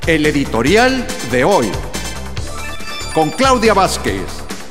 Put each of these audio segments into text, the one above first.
El editorial de hoy, con Claudia Vázquez.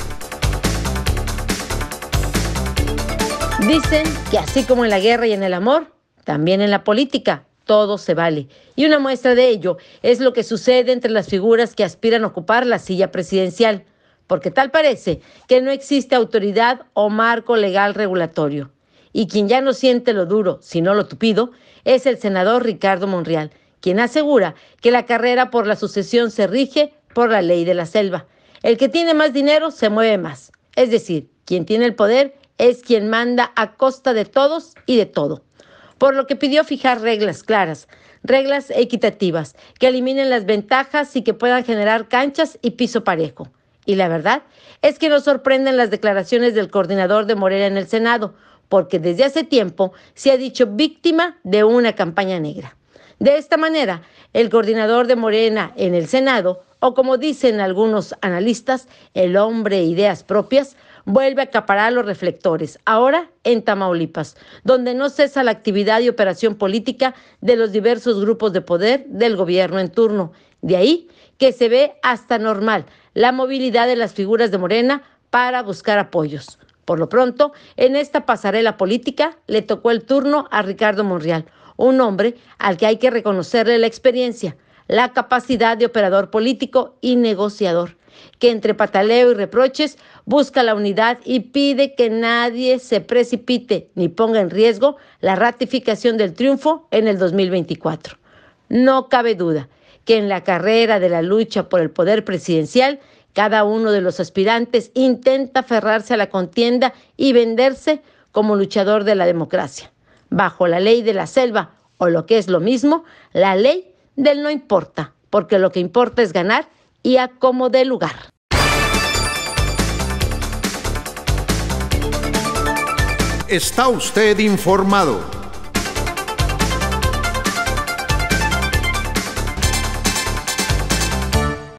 Dicen que así como en la guerra y en el amor, también en la política todo se vale. Y una muestra de ello es lo que sucede entre las figuras que aspiran a ocupar la silla presidencial, porque tal parece que no existe autoridad o marco legal regulatorio. Y quien ya no siente lo duro, sino lo tupido, es el senador Ricardo Monreal, quien asegura que la carrera por la sucesión se rige por la ley de la selva. El que tiene más dinero se mueve más. Es decir, quien tiene el poder es quien manda a costa de todos y de todo. Por lo que pidió fijar reglas claras, reglas equitativas, que eliminen las ventajas y que puedan generar canchas y piso parejo. Y la verdad es que nos sorprenden las declaraciones del coordinador de Morena en el Senado, porque desde hace tiempo se ha dicho víctima de una campaña negra. De esta manera, el coordinador de Morena en el Senado, o como dicen algunos analistas, el hombre de ideas propias, vuelve a acaparar los reflectores, ahora en Tamaulipas, donde no cesa la actividad y operación política de los diversos grupos de poder del gobierno en turno. De ahí que se ve hasta normal la movilidad de las figuras de Morena para buscar apoyos. Por lo pronto, en esta pasarela política le tocó el turno a Ricardo Monreal, un hombre al que hay que reconocerle la experiencia, la capacidad de operador político y negociador, que entre pataleo y reproches busca la unidad y pide que nadie se precipite ni ponga en riesgo la ratificación del triunfo en el 2024. No cabe duda que en la carrera de la lucha por el poder presidencial, cada uno de los aspirantes intenta aferrarse a la contienda y venderse como luchador de la democracia, bajo la ley de la selva, o lo que es lo mismo, la ley del no importa, porque lo que importa es ganar y a como dé lugar. Está usted informado.